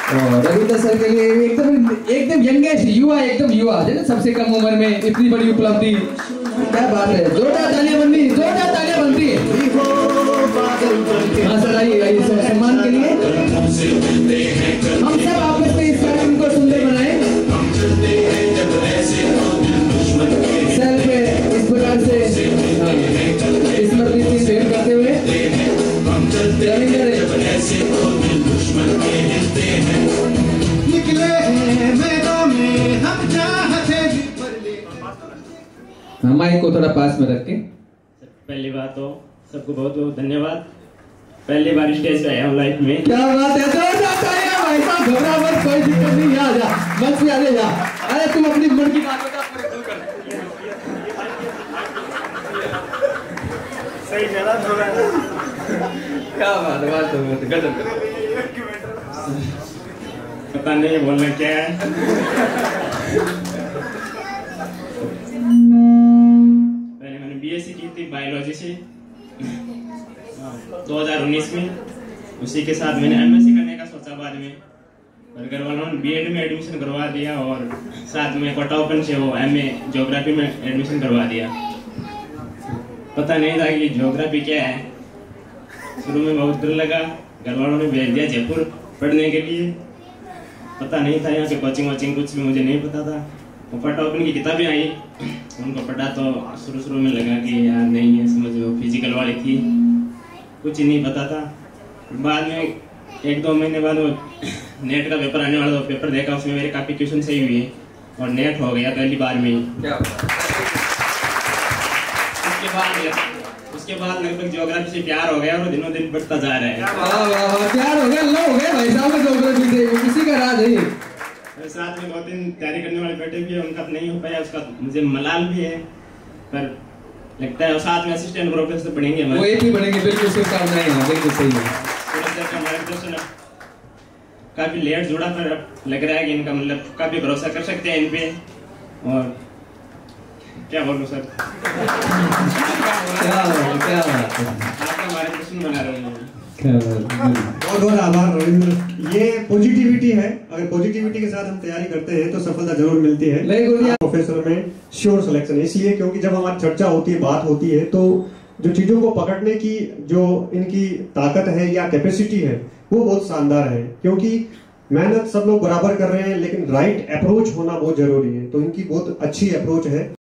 और रविंद्र सर के लिए एकदम यंगेस्ट युवा, एकदम युवा है ना, सबसे कम उम्र में इतनी बड़ी उपलब्धि, क्या बात है। जोरदार तालियां बनती, जोरदार तालियां बनती। हाँ सर, आइए सर, सम्मान के लिए हम सब आपस में इस कार्यक्रम को सुंदर बनाए। सर पे इस प्रकार से स्मृति की भेंट करते हुए माइक को थोड़ा पास में रख के। पहली बात तो सबको बहुत बहुत धन्यवाद। पहली बार स्टेज पे आया हूँ लाइफ में। क्या बात है, भाई साहब, घबरा मत, कोई दिक्कत नहीं, आ जा मंच पे, आ जा। अरे तुम अपनी मन की बात बता, पूरे खुल कर। सही जगह थोड़ा। क्या बात है, गजब। पता नहीं बोलना क्या है। पहले मैंने बीएससी की थी बायोलॉजी से 2019 में। उसी के साथ मैंने एमएससी करने का सोचा बाद में, पर घर वालों ने बीएड में एडमिशन करवा दिया और साथ में कोटा ओपन से वो एमए ज्योग्राफी में एडमिशन करवा दिया। पता नहीं था कि ज्योग्राफी क्या है। शुरू में बहुत डर लगा, घर वालों ने भेज दिया जयपुर पढ़ने के लिए। पता नहीं था यहाँ पे कोचिंग वोचिंग कुछ भी मुझे नहीं पता था। वो कोटा ओपन की किताबें आई, उनको पढ़ा तो शुरू में लगा कि यार नहीं है समझ, वो फिजिकल वाली थी, कुछ ही नहीं पता था। बाद में 1-2 महीने बाद वो नेट का पेपर आने वाला था, पेपर देखा, उसमें मेरे काफी क्वेश्चन सही हुए और नेट हो गया पहली बार में ही। उसके बाद लगभग ज्योग्राफी से प्यार हो गया और दिनों दिन बढ़ता जा रहा है। प्यार हो गया, लव हो गया भाई साहब को ज्योग्राफी से, किसी का राज है। साथ में 2-3 तैयारी करने वाले बैठे भी है, उनका नहीं हो पाया, उसका मुझे मलाल भी है, पर लगता है साथ में असिस्टेंट प्रोफेसर पढ़ेंगे हमारे। वो एक ही पढ़ेंगे, बिल्कुल शुभकामनाएं हैं, बिल्कुल सही है। मार्गदर्शन काफी लेट जुड़ा, पर लग रहा है कि इनका मतलब काफी भरोसा कर सकते हैं इन पे। और क्या बोलूं सर, क्या आपका मार्गदर्शन बना रहे हैं। बहुत बहुत आभार रविंद्र। ये पॉजिटिविटी है, अगर पॉजिटिविटी के साथ हम तैयारी करते हैं तो सफलता जरूर मिलती है। प्रोफेसर में श्योर सिलेक्शन इसलिए क्योंकि जब हमारी चर्चा होती है, बात होती है, तो जो चीजों को पकड़ने की जो इनकी ताकत है या कैपेसिटी है वो बहुत शानदार है। क्योंकि मेहनत सब लोग बराबर कर रहे हैं, लेकिन राइट अप्रोच होना बहुत जरूरी है। तो इनकी बहुत अच्छी अप्रोच है।